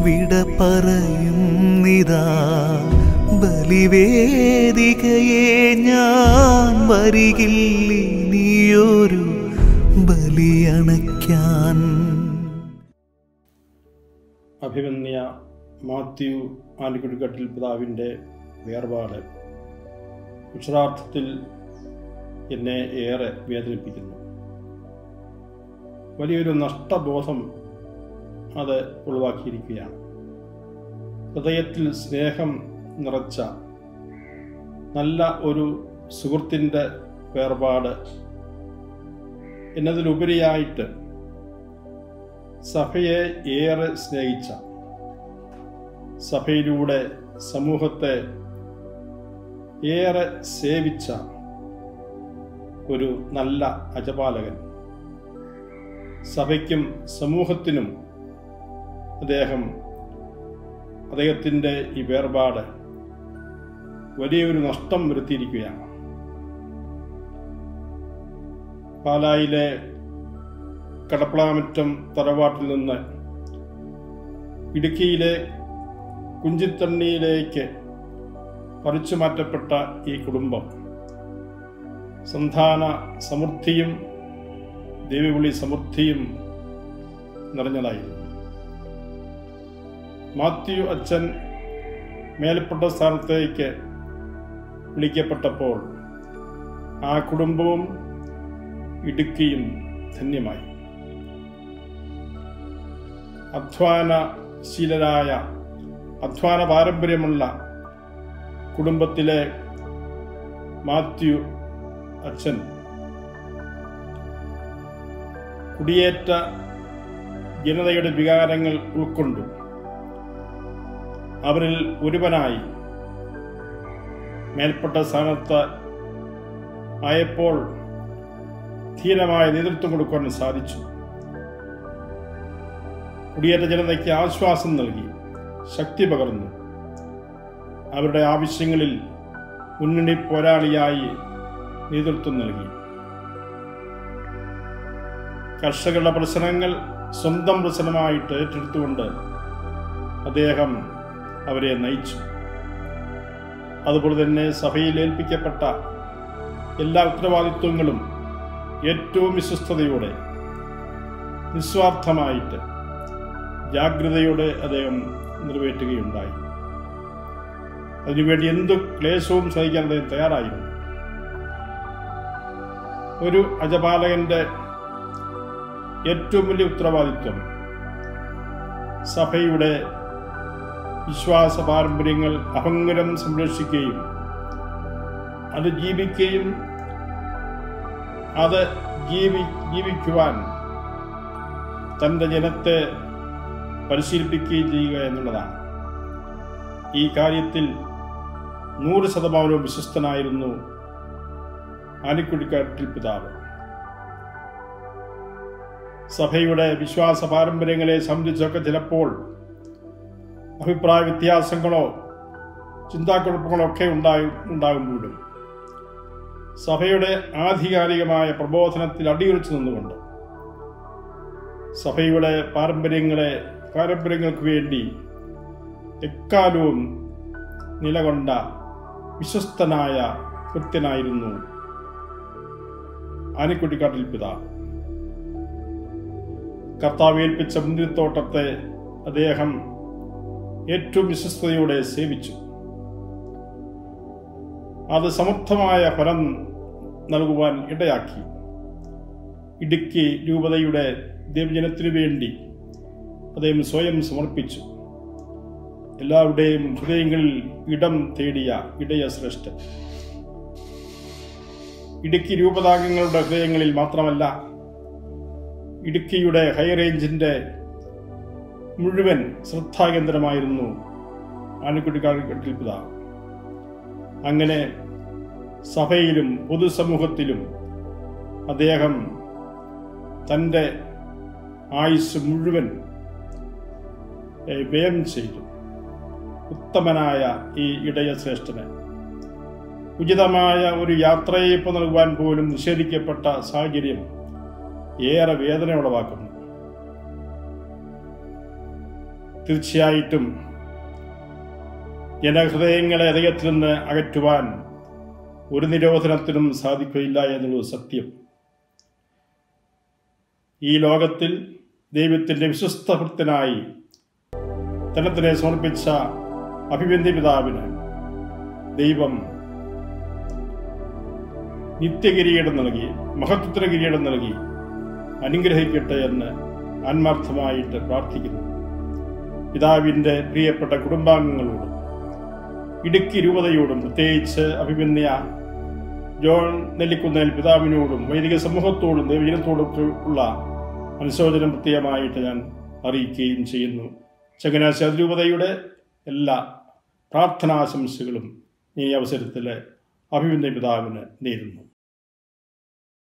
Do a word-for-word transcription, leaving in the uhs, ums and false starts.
വിട പറയുന്നിതാ ബലിവേദികയെ ഞാൻ വരികില്ലിനിയൊരു ബലിയണയ്ക്കാൻ. അഭിമന്യ മാത്യു ആനിക്കുടിക്കട്ടിൽ പിതാവിൻ്റെ വേർപാട് അക്ഷരാർത്ഥത്തിൽ എന്നെ ഏറെ വേദനിപ്പിക്കുന്നു. വലിയൊരു നഷ്ടബോധം അത് ഉളവാക്കിയിരിക്കുകയാണ്. ഹൃദയത്തിൽ സ്നേഹം നിറച്ച നല്ല ഒരു സുഹൃത്തിൻ്റെ വേർപാട് എന്നതിലുപരിയായിട്ട് സഭയെ ഏറെ സ്നേഹിച്ച, സഭയിലൂടെ സമൂഹത്തെ ഏറെ സേവിച്ച ഒരു നല്ല അജപാലകൻ, സഭയ്ക്കും സമൂഹത്തിനും അദ്ദേഹം അദ്ദേഹത്തിൻ്റെ ഈ വേർപാട് വലിയൊരു നഷ്ടം വരുത്തിയിരിക്കുകയാണ്. പാലായിലെ കടപ്പളാമറ്റം തറവാട്ടിൽ നിന്ന് ഇടുക്കിയിലെ കുഞ്ചിത്തണ്ണിയിലേക്ക് പറിച്ചു മാറ്റപ്പെട്ട ഈ കുടുംബം സന്താന സമൃദ്ധിയും ദൈവവിളി സമൃദ്ധിയും നിറഞ്ഞതായിരുന്നു. മാത്യു അച്ഛൻ മേൽപ്പെട്ട സ്ഥാനത്തേക്ക് വിളിക്കപ്പെട്ടപ്പോൾ ആ കുടുംബവും ഇടുക്കിയും ധന്യമായി. അധ്വാനശീലരായ, അധ്വാന പാരമ്പര്യമുള്ള കുടുംബത്തിലെ മാത്യു അച്ഛൻ കുടിയേറ്റ ജനതയുടെ വികാരങ്ങൾ ഉൾക്കൊണ്ടു അവരിൽ ഒരുവനായി മേൽപ്പെട്ട സ്ഥാനത്ത് ആയപ്പോൾ ധീരമായ നേതൃത്വം കൊടുക്കാൻ സാധിച്ചു. കുടിയേറ്റ ജനതയ്ക്ക് ആശ്വാസം നൽകി, ശക്തി പകർന്നു. അവരുടെ ആവശ്യങ്ങളിൽ മുന്നണി പോരാളിയായി നേതൃത്വം നൽകി. കർഷകരുടെ പ്രശ്നങ്ങൾ സ്വന്തം പ്രശ്നമായിട്ട് ഏറ്റെടുത്തുകൊണ്ട് അദ്ദേഹം അവരെ നയിച്ചു. അതുപോലെ തന്നെ സഭയിൽ ഏൽപ്പിക്കപ്പെട്ട എല്ലാ ഉത്തരവാദിത്വങ്ങളും ഏറ്റവും വിശ്വസ്തയോടെ, നിസ്വാർത്ഥമായിട്ട്, ജാഗ്രതയോടെ അദ്ദേഹം നിറവേറ്റുകയുണ്ടായി. അതിനുവേണ്ടി എന്തു ക്ലേശവും സഹിക്കാൻ അദ്ദേഹം തയ്യാറായിരുന്നു. ഒരു അജപാലകന്റെ ഏറ്റവും വലിയ ഉത്തരവാദിത്വം സഭയുടെ വിശ്വാസ പാരമ്പര്യങ്ങൾ അഭംഗരം സംരക്ഷിക്കുകയും അത് ജീവിക്കുകയും അത് ജീവി ജീവിക്കുവാൻ തൻ്റെ ജനത്തെ പരിശീലിപ്പിക്കുകയും ചെയ്യുക എന്നുള്ളതാണ്. ഈ കാര്യത്തിൽ നൂറ് ശതമാനവും വിശ്വസ്തനായിരുന്നു ആനിക്കുടിക്കാട്ടിൽ പിതാവ്. സഭയുടെ വിശ്വാസ പാരമ്പര്യങ്ങളെ സംബന്ധിച്ചൊക്കെ ചിലപ്പോൾ അഭിപ്രായ വ്യത്യാസങ്ങളോ ചിന്താക്കുഴപ്പങ്ങളോ ഒക്കെ ഉണ്ടായി ഉണ്ടാകുമ്പോഴും സഭയുടെ ആധികാരികമായ പ്രബോധനത്തിൽ അടിയുറച്ചു നിന്നുകൊണ്ട് സഭയുടെ പാരമ്പര്യങ്ങളെ പാരമ്പര്യങ്ങൾക്ക് വേണ്ടി എക്കാലവും നിലകൊണ്ട വിശ്വസ്തനായ കൃത്യനായിരുന്നു ആനിക്കുടിക്കാട്ടിൽ പിതാവ്. കർത്താവ് ഏൽപ്പിച്ച മുന്തിരിത്തോട്ടത്തെ അദ്ദേഹം ഏറ്റവും വിശ്വസ്തയോടെ സേവിച്ചു. അത് സമർത്ഥമായ ഫലം നൽകുവാൻ ഇടയാക്കി. ഇടുക്കി രൂപതയുടെ ദൈവജനത്തിനു വേണ്ടി അദ്ദേഹം സ്വയം സമർപ്പിച്ചു. എല്ലാവരുടെയും ഹൃദയങ്ങളിൽ ഇടം തേടിയ ഇടയ ശ്രേഷ്ഠൻ. ഇടുക്കി രൂപതാംഗങ്ങളുടെ ഹൃദയങ്ങളിൽ മാത്രമല്ല, ഇടുക്കിയുടെ ഹൈറേഞ്ചിന്റെ മുഴുവൻ ശ്രദ്ധാകേന്ദ്രമായിരുന്നു ആനിക്കുടിക്കാട്ടിൽ പിതാവ്. അങ്ങനെ സഭയിലും പൊതുസമൂഹത്തിലും അദ്ദേഹം തൻ്റെ ആയുസ് മുഴുവൻ വ്യയം ചെയ്തു. ഉത്തമനായ ഈ ഇടയശ്രേഷ്ഠന് ഉചിതമായ ഒരു യാത്രയയപ്പ് നൽകുവാൻ പോലും നിഷേധിക്കപ്പെട്ട സാഹചര്യം ഏറെ വേദന ഉളവാക്കുന്നു. തീർച്ചയായിട്ടും ജനഹൃദയങ്ങളെ ഹൃദയത്തിൽ നിന്ന് അകറ്റുവാൻ ഒരു നിരോധനത്തിനും സാധിക്കുകയില്ല എന്നുള്ളത് സത്യം. ഈ ലോകത്തിൽ ദൈവത്തിൻ്റെ വിശ്വസ്ത ഭക്തനായി തന്നെ തന്നെ സമർപ്പിച്ച അഭിമന്യ പിതാവിന് ദൈവം നിത്യകിരീടം നൽകി, മഹത്വത്തിന് കിരീടം നൽകി അനുഗ്രഹിക്കട്ടെ എന്ന് ആത്മാർത്ഥമായിട്ട് പ്രാർത്ഥിക്കുന്നു. പിതാവിൻ്റെ പ്രിയപ്പെട്ട കുടുംബാംഗങ്ങളോടും ഇടുക്കി രൂപതയോടും പ്രത്യേകിച്ച് അഭിമന്യ ജോൺ നെല്ലിക്കുന്നേൽ പിതാവിനോടും വൈദിക സമൂഹത്തോടും ദൈവജനത്തോടും ഉള്ള അനുശോചനം പ്രത്യേകമായിട്ട് ഞാൻ അറിയിക്കുകയും ചെയ്യുന്നു. ചങ്ങനാശ്ശേരി രൂപതയുടെ എല്ലാ പ്രാർത്ഥനാശംസകളും ഈ അവസരത്തിൽ അഭിമന്യ പിതാവിന് നേരുന്നു.